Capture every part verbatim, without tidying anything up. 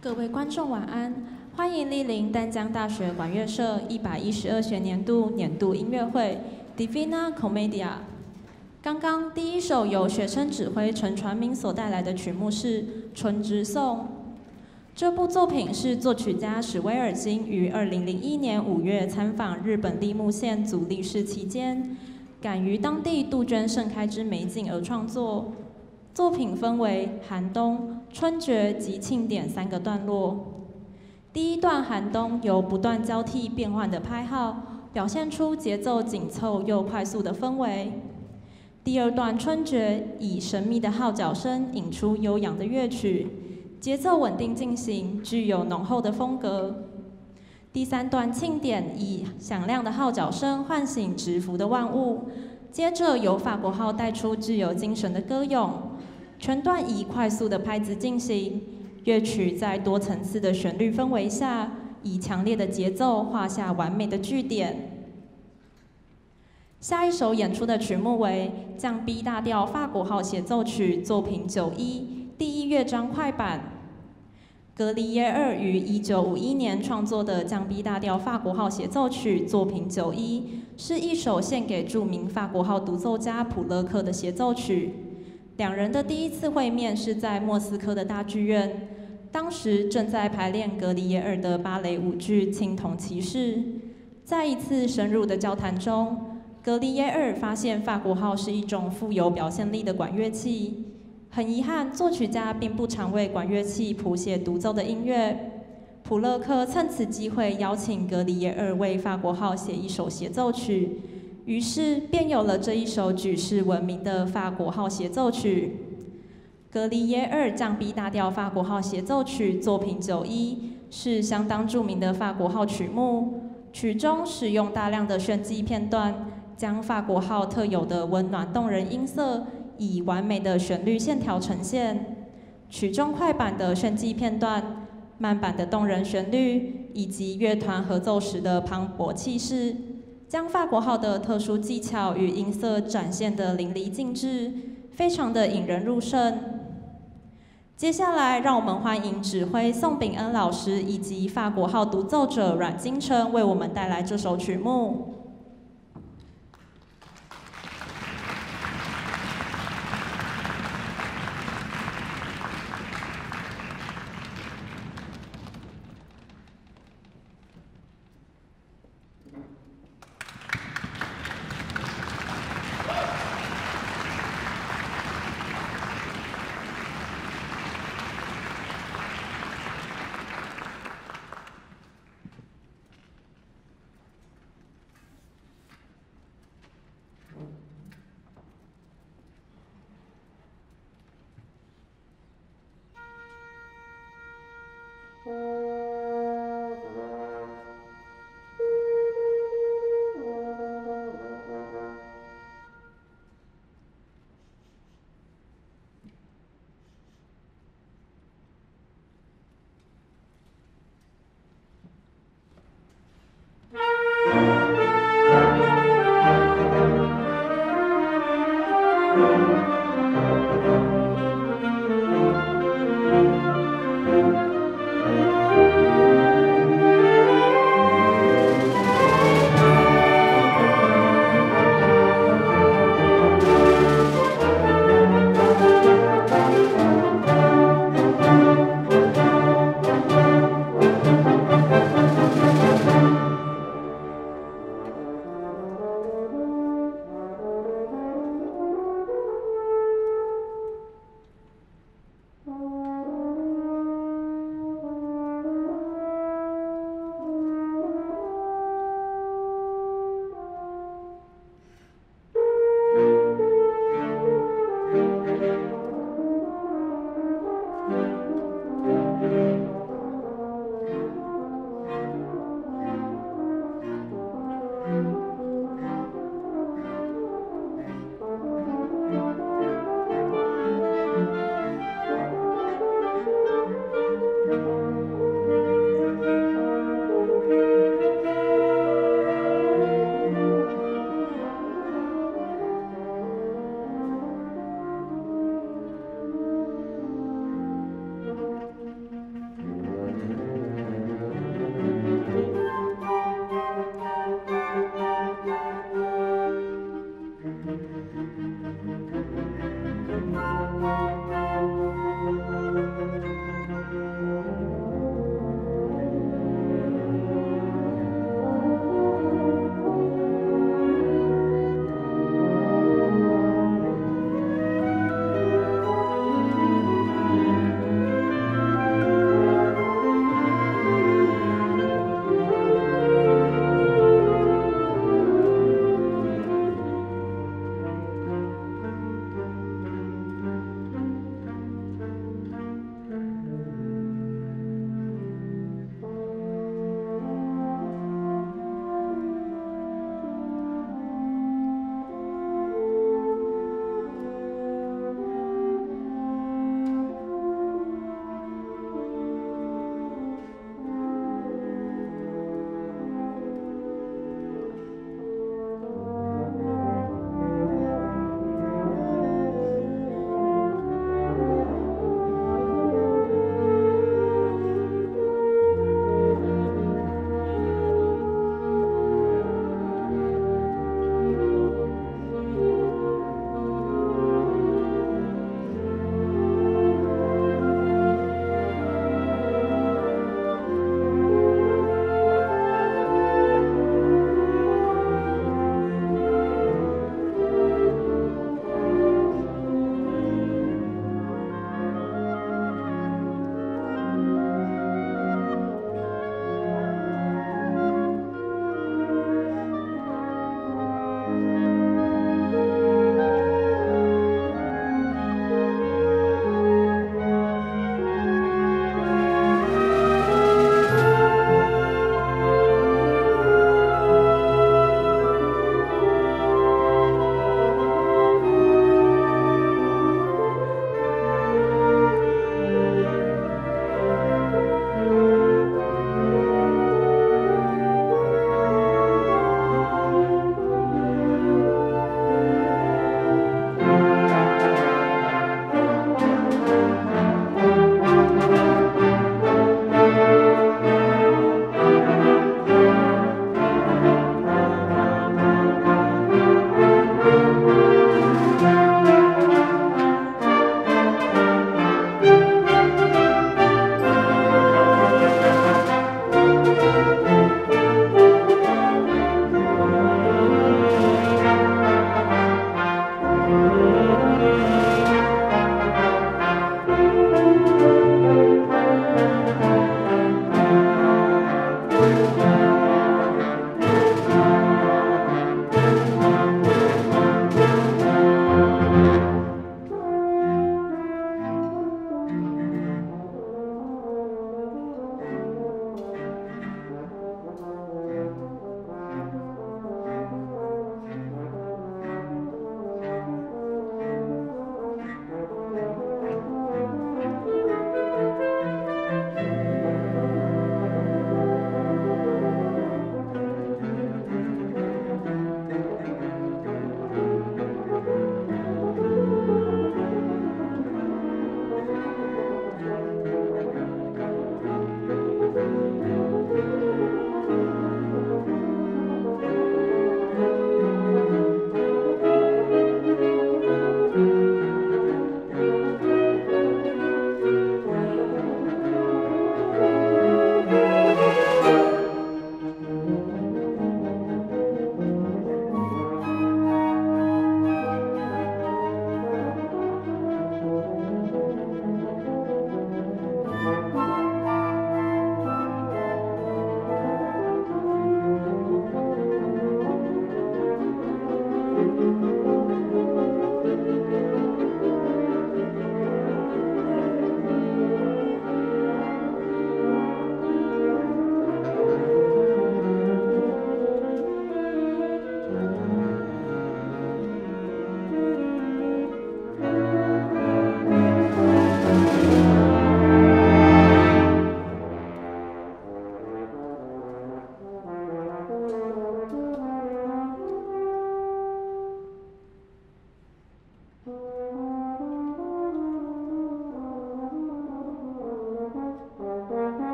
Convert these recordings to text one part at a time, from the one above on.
各位观众晚安，欢迎莅临淡江大学管乐社一百一十二学年度年度音乐会 Divina Commedia。刚刚第一首由学生指挥陈传明所带来的曲目是《春之颂》。这部作品是作曲家史威尔金于二零零一年五月参访日本立木县足利市期间，感于当地杜鹃盛开之美景而创作。作品分为寒冬、春决及庆典三个段落。第一段寒冬由不断交替变换的拍号，表现出节奏紧凑又快速的氛围。第二段春决以神秘的号角声引出悠扬的乐曲，节奏稳定进行，具有浓厚的风格。第三段庆典以响亮的号角声唤醒蛰伏的万物，接着由法国号带出具有精神的歌咏。全段以快速的拍子进行，乐曲在多层次的旋律氛围下，以强烈的节奏画下完美的句点。下一首演出的曲目为降 B 大调法国号协奏曲作品九一第一乐章快板。格里耶二于一九五一年创作的降 B 大调法国号协奏曲作品九一，是一首献给著名法国号独奏家普勒克的协奏曲。两人的第一次会面是在莫斯科的大剧院，当时正在排练格里耶尔的芭蕾舞剧《青铜骑士》。在一次深入的交谈中，格里耶尔发现法国号是一种富有表现力的管乐器。很遗憾，作曲家并不常为管乐器谱写独奏的音乐。普勒克趁此机会邀请格里耶尔为法国号写一首协奏曲。于是便有了这一首举世闻名的法国号协奏曲。格里耶二降 B 大调法国号协奏曲作品九一是相当著名的法国号曲目，曲中使用大量的炫技片段，将法国号特有的温暖动人音色以完美的旋律线条呈现。曲中快板的炫技片段、慢板的动人旋律以及乐团合奏时的磅礴气势，将法国号的特殊技巧与音色展现得淋漓尽致，非常的引人入胜。接下来，让我们欢迎指挥宋秉恩老师以及法国号独奏者阮金城为我们带来这首曲目。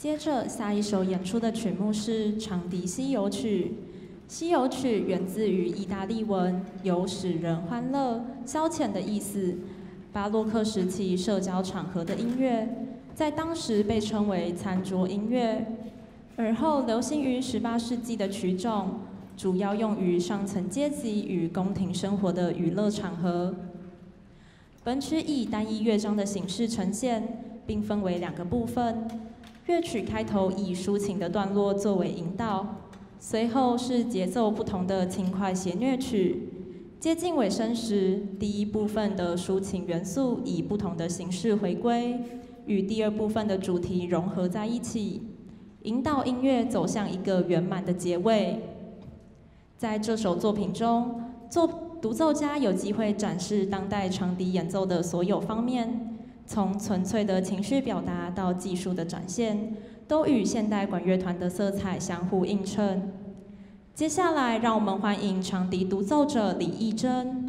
接着下一首演出的曲目是《长笛西游曲》。西游曲源自于意大利文，有使人欢乐、消遣的意思。巴洛克时期社交场合的音乐，在当时被称为餐桌音乐，而后流行于十八世纪的曲种，主要用于上层阶级与宫廷生活的娱乐场合。本曲以单一乐章的形式呈现，并分为两个部分。乐曲开头以抒情的段落作为引导，随后是节奏不同的轻快弦乐曲。接近尾声时，第一部分的抒情元素以不同的形式回归，与第二部分的主题融合在一起，引导音乐走向一个圆满的结尾。在这首作品中，作独奏家有机会展示当代长笛演奏的所有方面。从纯粹的情绪表达到技术的展现，都与现代管乐团的色彩相互映衬。接下来，让我们欢迎长笛独奏者李义珍。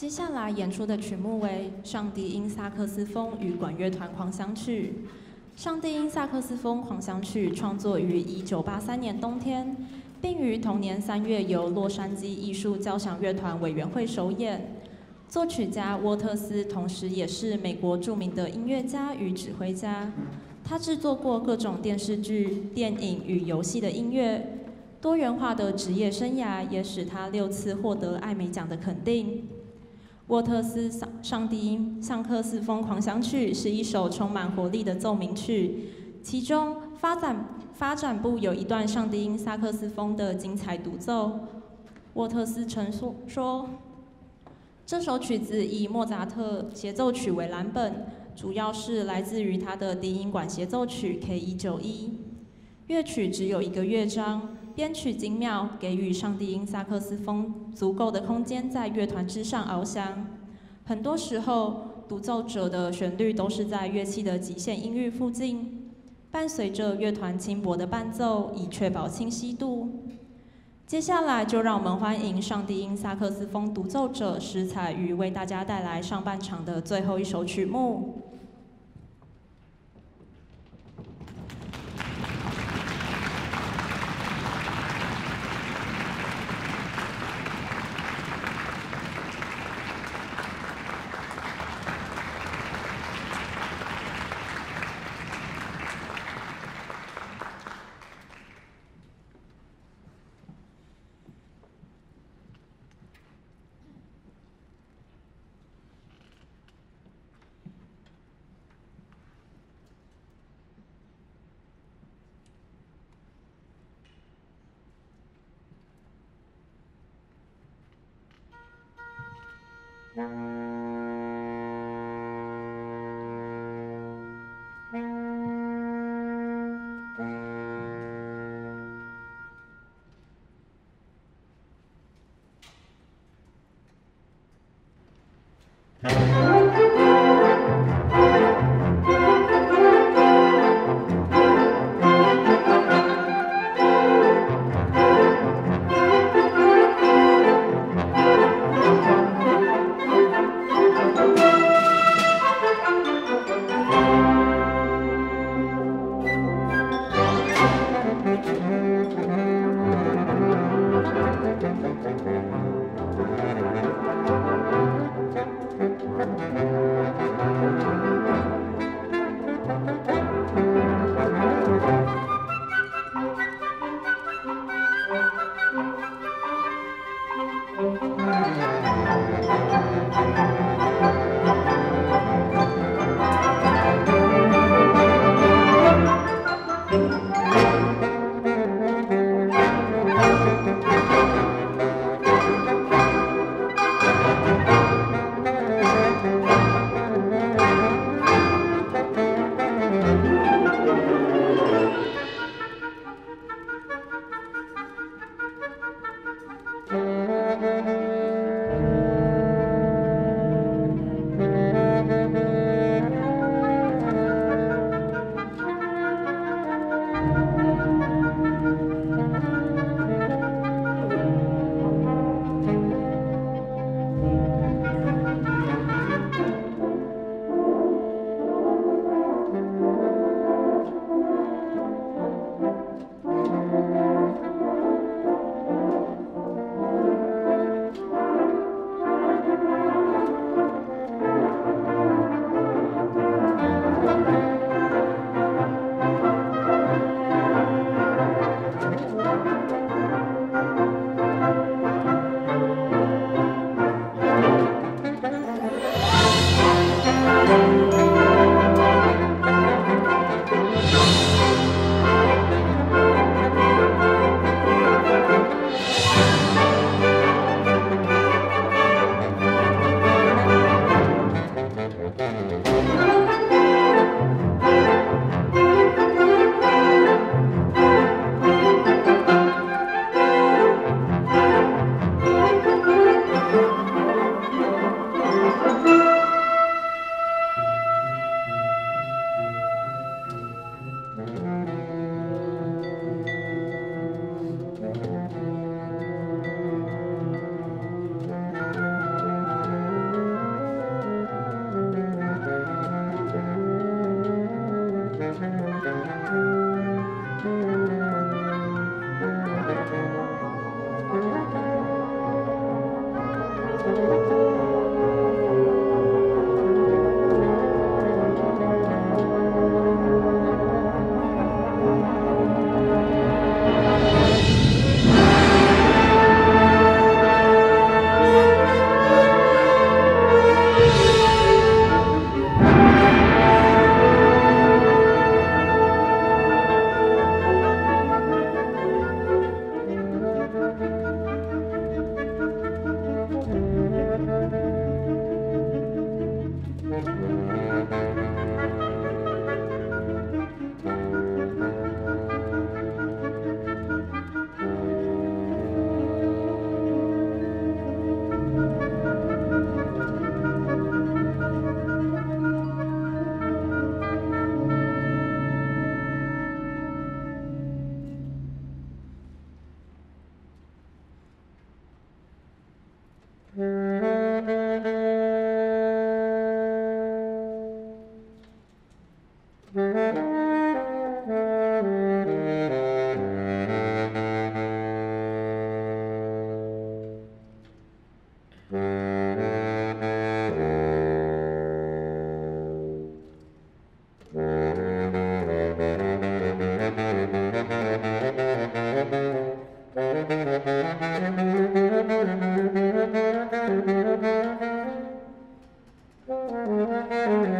接下来演出的曲目为《上帝因萨克斯风与管乐团狂想曲》。《上帝因萨克斯风狂想曲》创作于一九八三年冬天，并于同年三月由洛杉矶艺术交响乐团委员会首演。作曲家沃特斯同时也是美国著名的音乐家与指挥家，他制作过各种电视剧、电影与游戏的音乐。多元化的职业生涯也使他六次获得艾美奖的肯定。沃特斯《上帝因萨克斯风狂想曲》是一首充满活力的奏鸣曲，其中发展发展部有一段上帝因萨克斯风的精彩独奏。沃特斯曾说，这首曲子以莫扎特协奏曲为蓝本，主要是来自于他的低音管协奏曲 K 一九一。乐曲只有一个乐章，编曲精妙，给予上帝因萨克斯风足够的空间在乐团之上翱翔。很多时候，独奏者的旋律都是在乐器的极限音域附近，伴随着乐团轻薄的伴奏，以确保清晰度。接下来就让我们欢迎上帝因萨克斯风独奏者施彩瑜为大家带来上半场的最后一首曲目。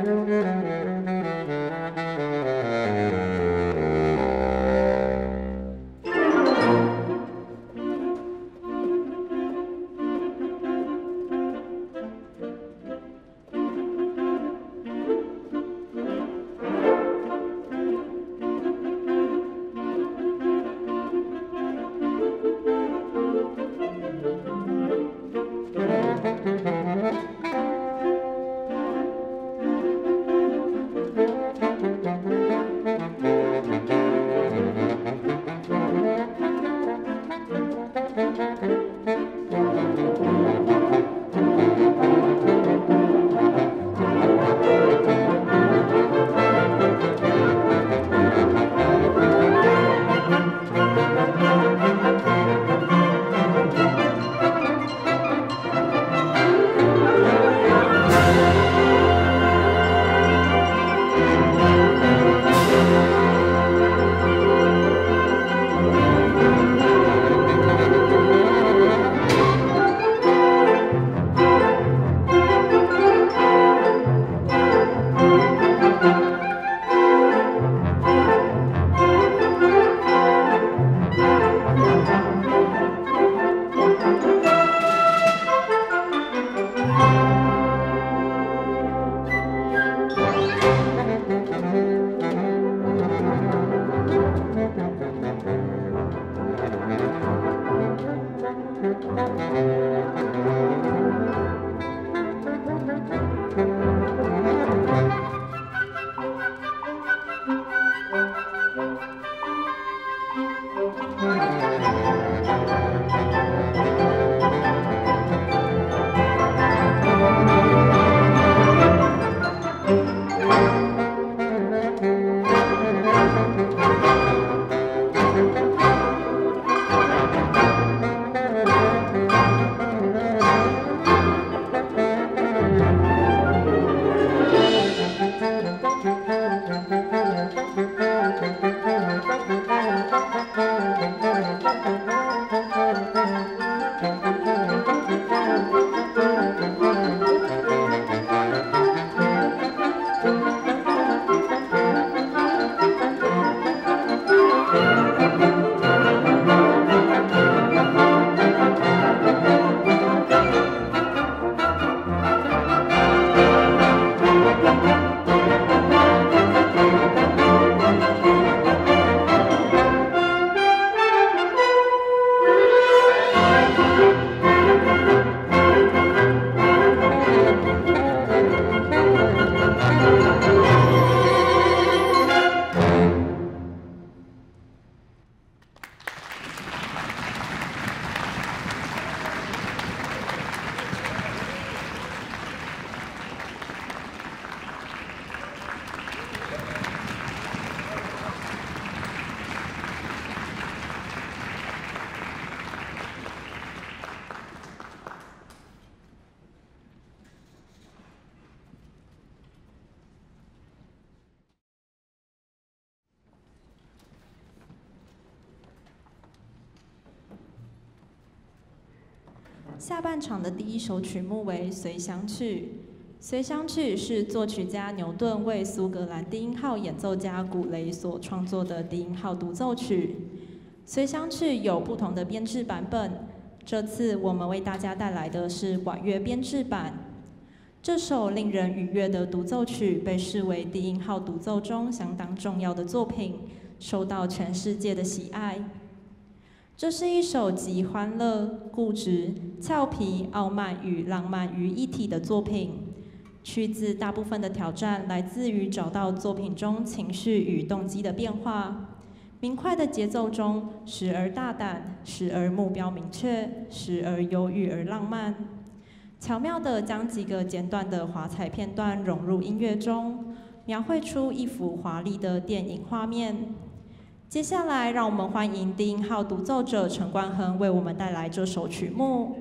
下半场的第一首曲目为《随想曲》。《随想曲》是作曲家牛顿为苏格兰低音号演奏家古雷所创作的低音号独奏曲。《随想曲》有不同的编制版本，这次我们为大家带来的是管乐编制版。这首令人愉悦的独奏曲被视为低音号独奏中相当重要的作品，受到全世界的喜爱。这是一首集欢乐、固执、俏皮、傲慢与浪漫于一体的作品。曲子大部分的挑战来自于找到作品中情绪与动机的变化。明快的节奏中，时而大胆，时而目标明确，时而忧郁而浪漫。巧妙地将几个简短的华彩片段融入音乐中，描绘出一幅华丽的电影画面。接下来，让我们欢迎低音号独奏者陈冠亨为我们带来这首曲目。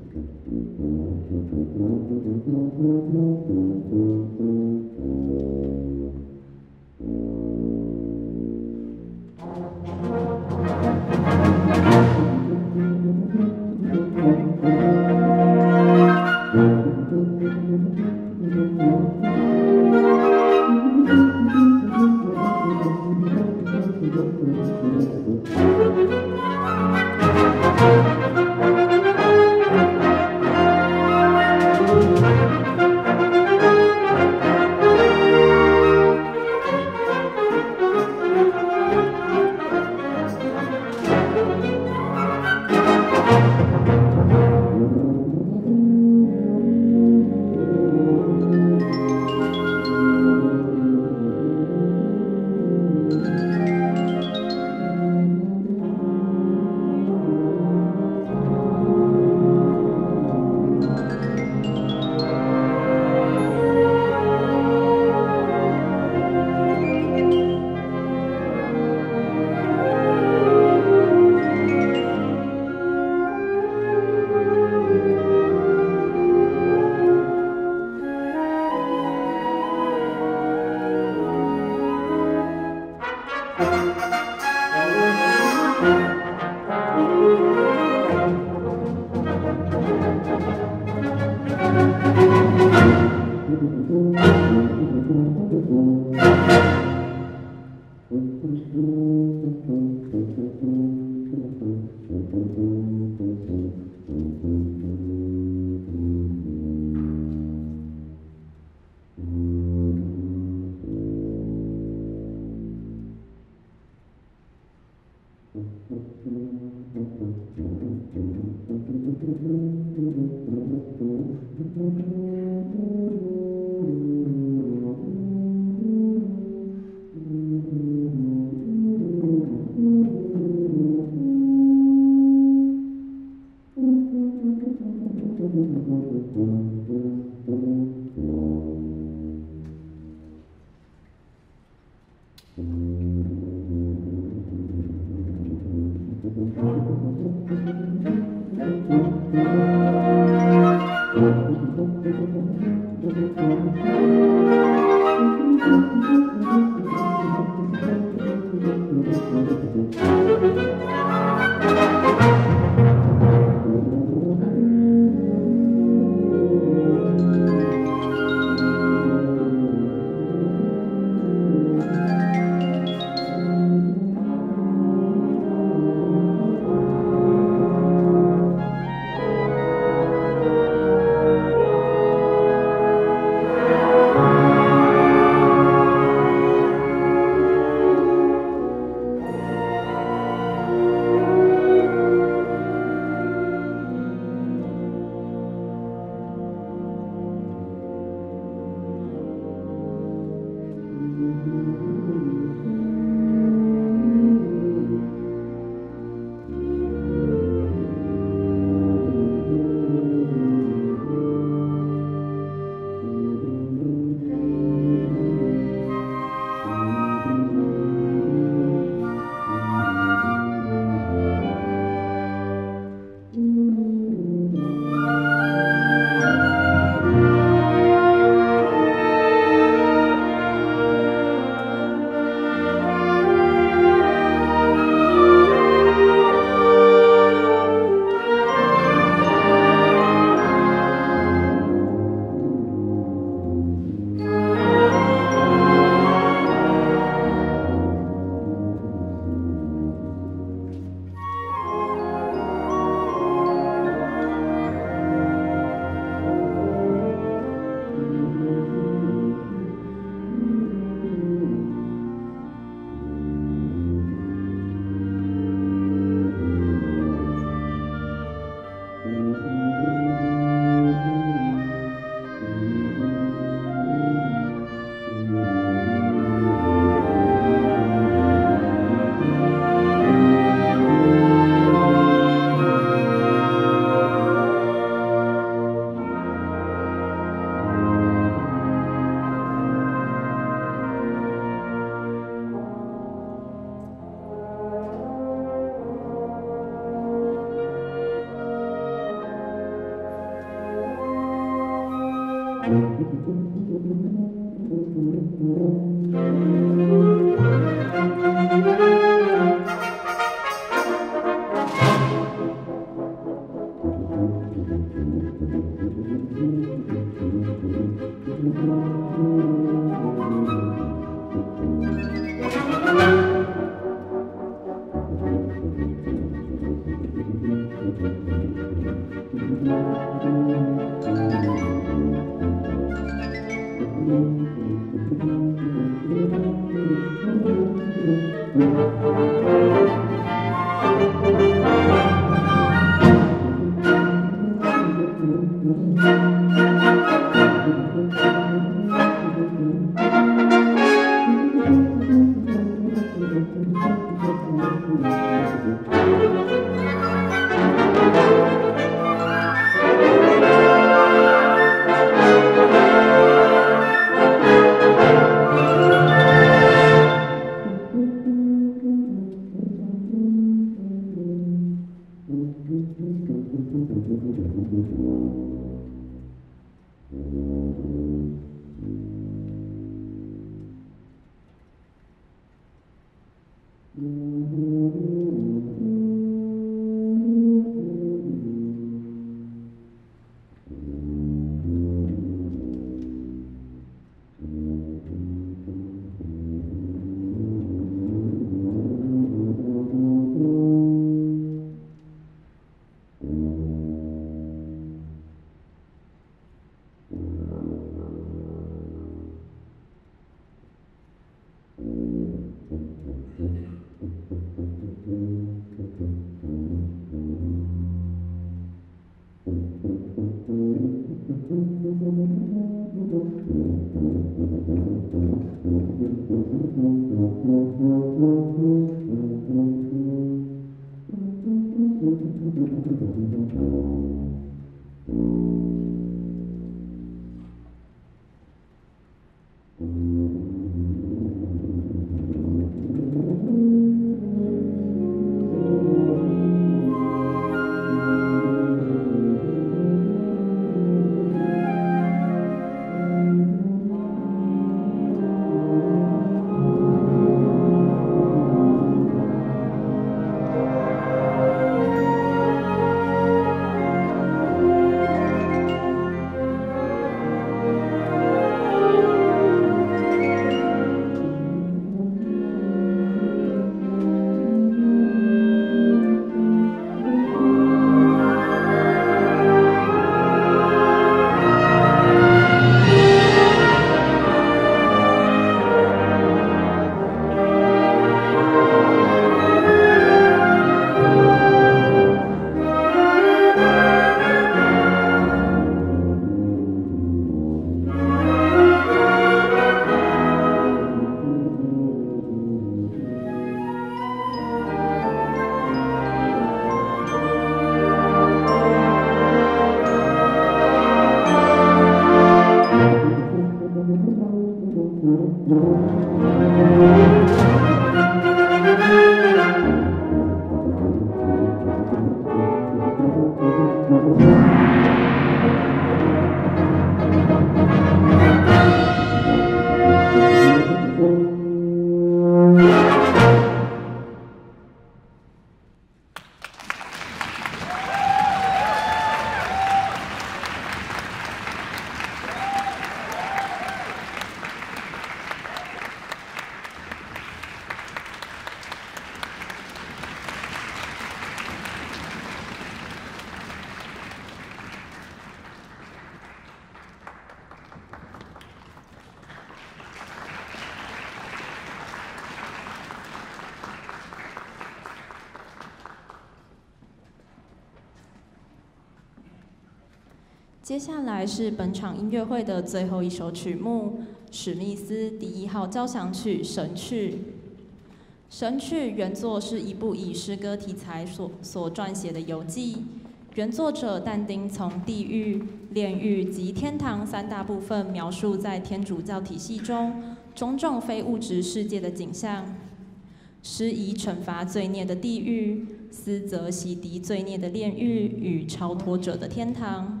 接下来是本场音乐会的最后一首曲目——史密斯第一号交响曲《神曲》。《神曲》原作是一部以诗歌题材所所撰写的游记，原作者但丁从地狱、炼狱及天堂三大部分描述在天主教体系中种种非物质世界的景象。施以惩罚罪孽的地狱，思则洗涤罪孽的炼狱与超脱者的天堂。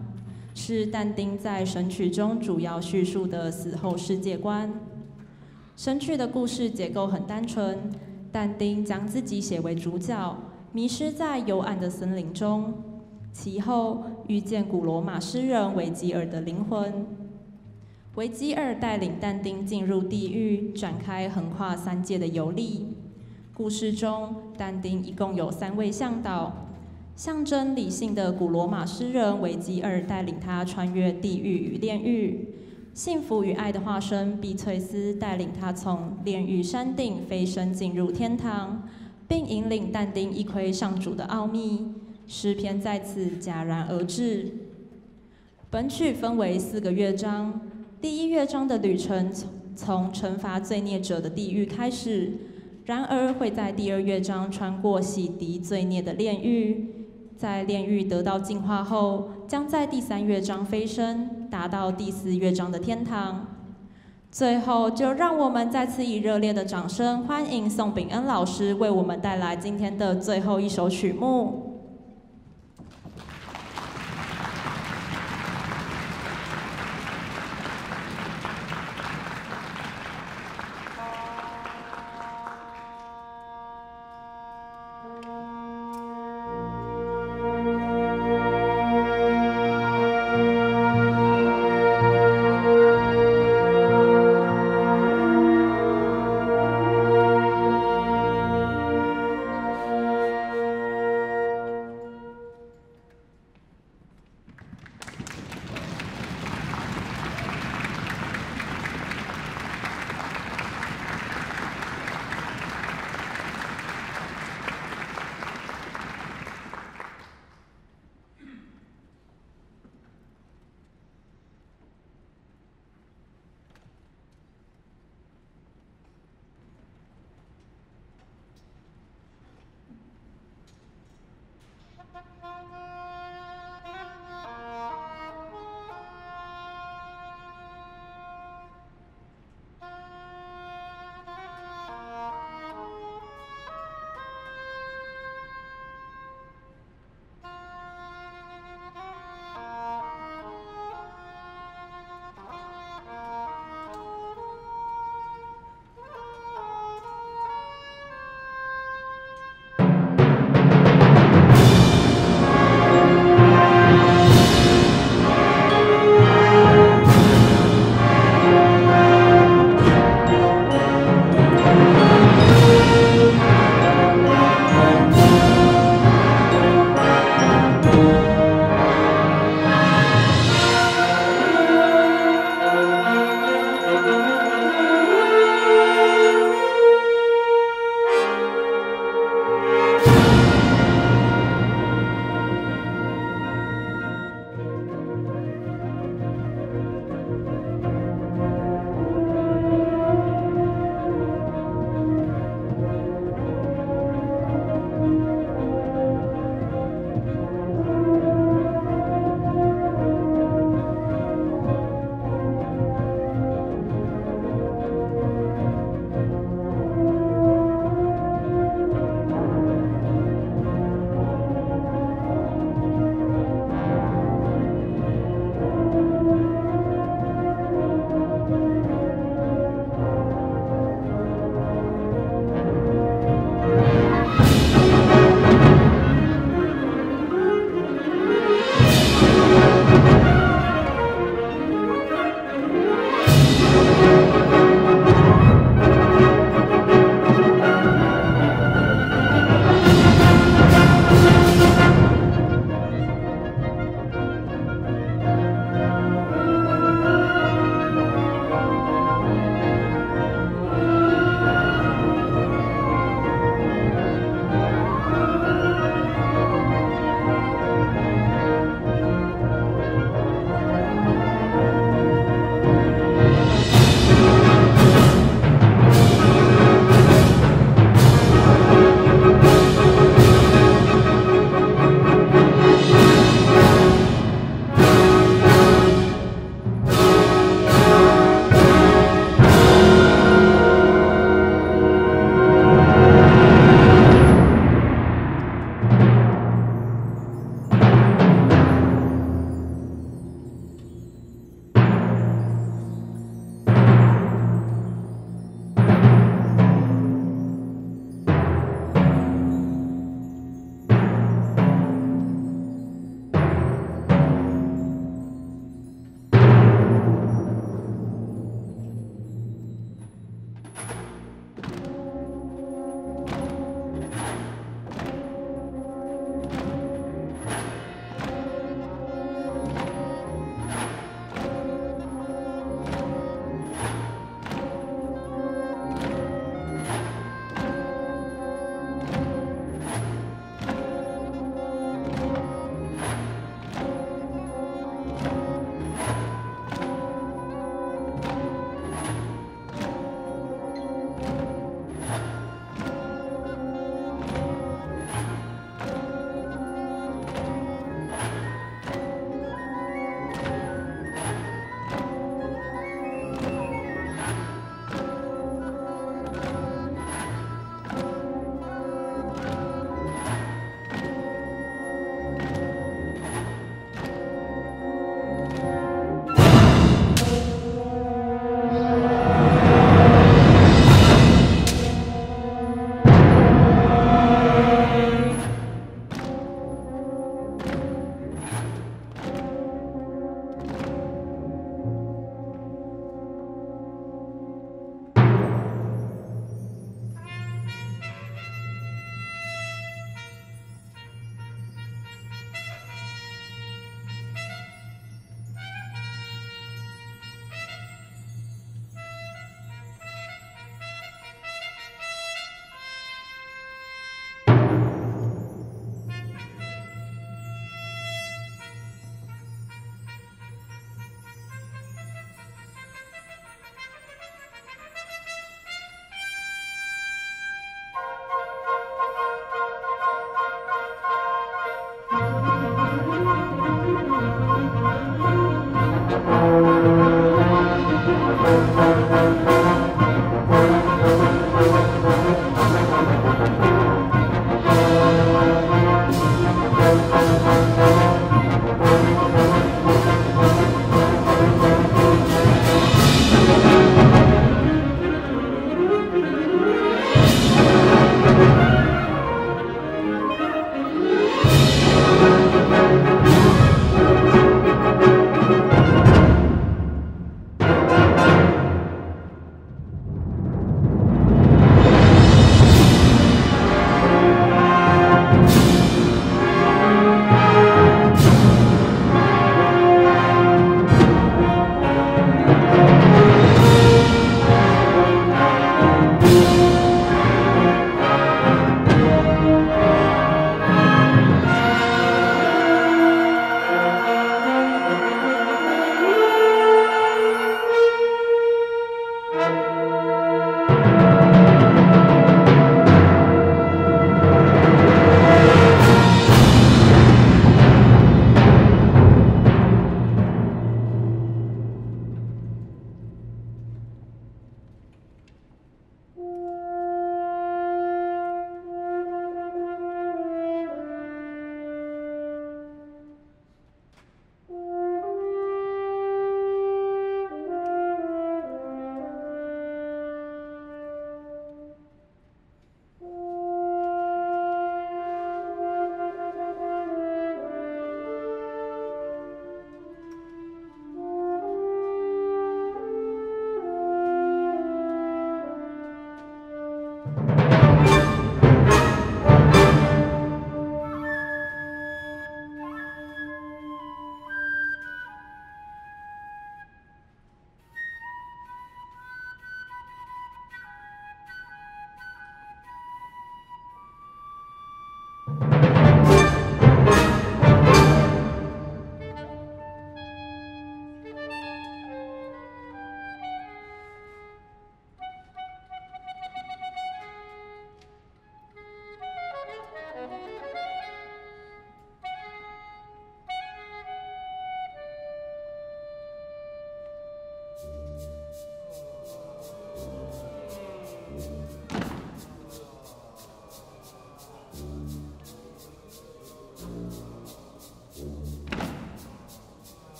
是但丁在《神曲》中主要叙述的死后世界观。《神曲》的故事结构很单纯，但丁将自己写为主角，迷失在幽暗的森林中，其后遇见古罗马诗人维吉尔的灵魂。维吉尔带领但丁进入地狱，展开横跨三界的游历。故事中，但丁一共有三位向导，象征理性的古罗马诗人维吉尔带领他穿越地狱与炼狱，幸福与爱的化身碧翠丝带领他从炼狱山顶飞升进入天堂，并引领但丁一窥上主的奥秘。诗篇在此戛然而止。本曲分为四个乐章，第一乐章的旅程从惩罚罪孽者的地狱开始，然而会在第二乐章穿过洗涤罪孽的炼狱，在炼狱得到净化后，将在第三乐章飞升，达到第四乐章的天堂。最后，就让我们再次以热烈的掌声欢迎宋秉恩老师为我们带来今天的最后一首曲目。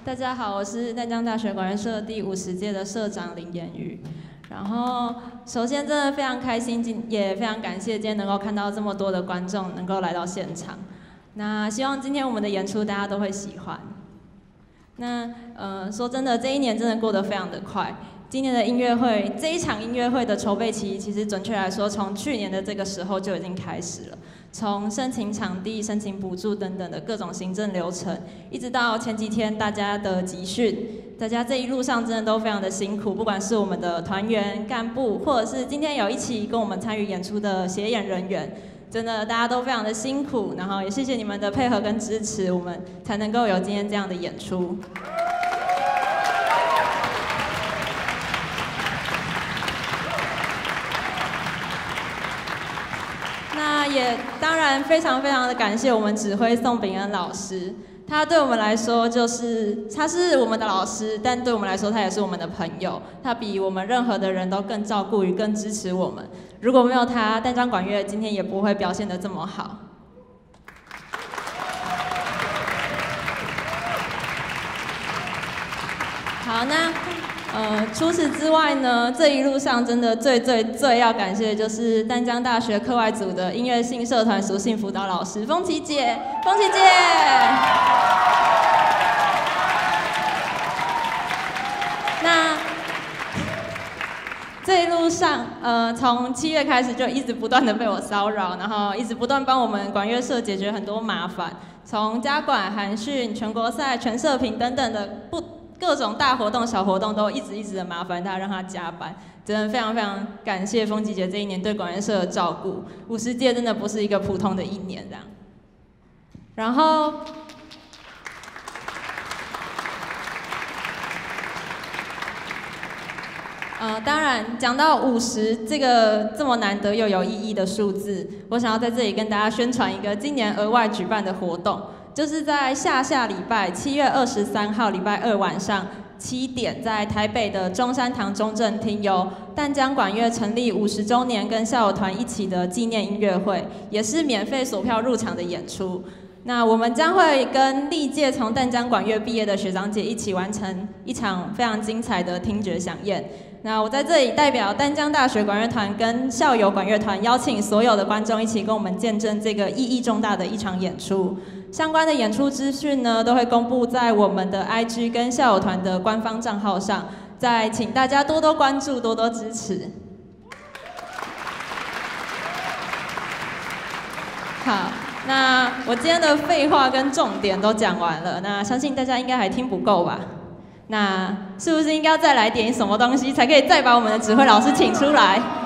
大家好，我是淡江大学管乐社第五十届的社长林妍瑜。然后，首先真的非常开心，今也非常感谢今天能够看到这么多的观众能够来到现场。那希望今天我们的演出大家都会喜欢。那呃，说真的，这一年真的过得非常的快。今年的音乐会，这一场音乐会的筹备期，其实准确来说，从去年的这个时候就已经开始了。从申请场地、申请补助等等的各种行政流程，一直到前几天大家的集训，大家这一路上真的都非常的辛苦，不管是我们的团员、干部，或者是今天有一起跟我们参与演出的协演人员，真的大家都非常的辛苦，然后也谢谢你们的配合跟支持，我们才能够有今天这样的演出。那也当然非常非常的感谢我们指挥宋秉恩老师，他对我们来说就是他是我们的老师，但对我们来说他也是我们的朋友，他比我们任何的人都更照顾与更支持我们。如果没有他，淡江管乐今天也不会表现得这么好。好，那呃，除此之外呢，这一路上真的最最最要感谢的就是淡江大学课外组的音乐性社团属性辅导老师风琪姐，风琪姐。那这一路上，呃，从七月开始就一直不断的被我骚扰，然后一直不断帮我们管乐社解决很多麻烦，从家管、韩训、全国赛、全社评等等的不。各种大活动、小活动都一直一直的麻烦他，让他加班，真的非常非常感谢风琪姐这一年对管乐社的照顾。五十届真的不是一个普通的一年这样。然后，呃，当然讲到五十这个这么难得又有意义的数字，我想要在这里跟大家宣传一个今年额外举办的活动。就是在下下礼拜七月二十三号礼拜二晚上七点，在台北的中山堂中正厅，由淡江管乐成立五十周年跟校友团一起的纪念音乐会，也是免费索票入场的演出。那我们将会跟历届从淡江管乐毕业的学长姐一起完成一场非常精彩的听觉飨宴。那我在这里代表淡江大学管乐团跟校友管乐团，邀请所有的观众一起跟我们见证这个意义重大的一场演出。相关的演出资讯呢，都会公布在我们的 I G 跟校友团的官方账号上，再请大家多多关注，多多支持。好，那我今天的废话跟重点都讲完了，那相信大家应该还听不够吧？那是不是应该要再来点什么东西，才可以再把我们的指挥老师请出来？